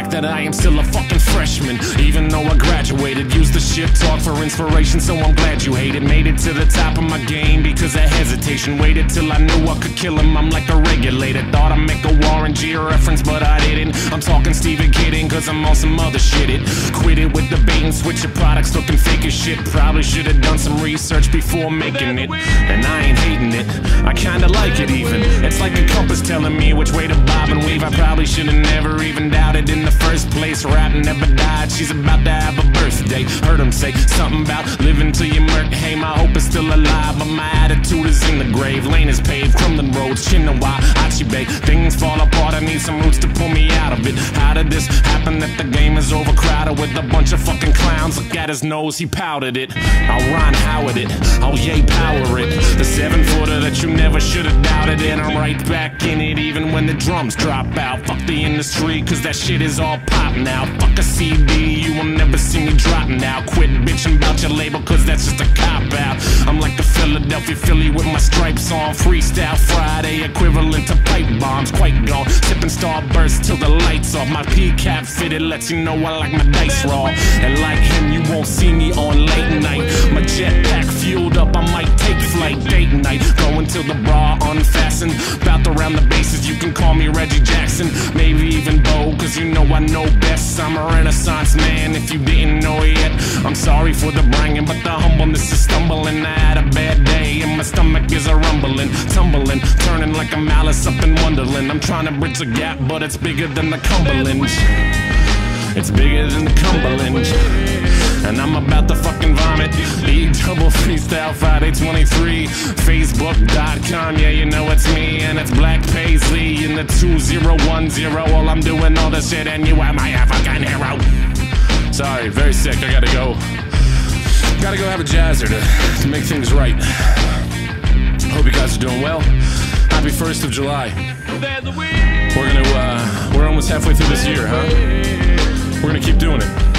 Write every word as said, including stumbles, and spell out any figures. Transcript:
fact that I am still a fucking freshman, even though I graduated. Use the shit talk for inspiration, so I'm glad you hate it. Made it to the top of my game because of hesitation. Waited till I knew I could kill him, I'm like a regulator. Thought I'd make a Warren G reference, but I didn't. I'm talking Stephen Kidding, cause I'm on some other shit. It quit it with the bait and switch your products looking fake as shit. Probably should've done some research before making it, and I ain't hating it, I kinda like it even. It's like a compass telling me which way to bob and weave. I probably should've never even doubted in the first place. Rap never died, she's about to have a birthday. Heard him say something about living till you murk. Hey, my hope is still alive, but my attitude is in the grave. Lane is paved, crumbling roads, Chinawa, Achibe. Things fall apart, I need some roots to pull me out of it. How did this happen that the game is overcrowded with a bunch of fucking clowns? Look at his nose, he powdered it. I'll Ron Howard it, I'll yay power it. The seven footer that you never should've doubted, and I'm right back in it even when the drums drop out. Fuck the industry, cause that shit is all pop now. Fuck a C D, you will never see me dropping out. Quit bitching about your label, cause that's just a cop out. I'm like the Philadelphia Philly with my stripes on. Freestyle Friday, equivalent to pipe bombs. Quite gone, sipping Starburst till the lights off. My P-cap fitted lets you know I like my dice raw. And like him, you won't see me on late night. My jetpack fueled up, I might take flight. Date night, going till the bra unfastened. Bout to round the bases, you can call me Reggie Jackson. Maybe even Bo, cause you know I know best. I'm a renaissance man, if you didn't know yet. I'm sorry for the bragging, but the humbleness is stumbling. I had a bad day, and my stomach is a rumbling, tumbling, turning like a malice up in Wonderland. I'm trying to bridge the gap, but it's bigger than the Cumberland. It's bigger than the Cumberland, and I'm about to fucking vomit. E-dubble freestyle Friday twenty-three, Facebook dot com, yeah, you know it's me. And it's Black Paisley in the two zero one zero. While I'm doing all this shit, and you are my African hero. Sorry, very sick, I gotta go. Gotta go have a jazzer to, to make things right. Hope you guys are doing well. Happy first of July. We're gonna, uh, we're almost halfway through this year, huh? We're gonna keep doing it.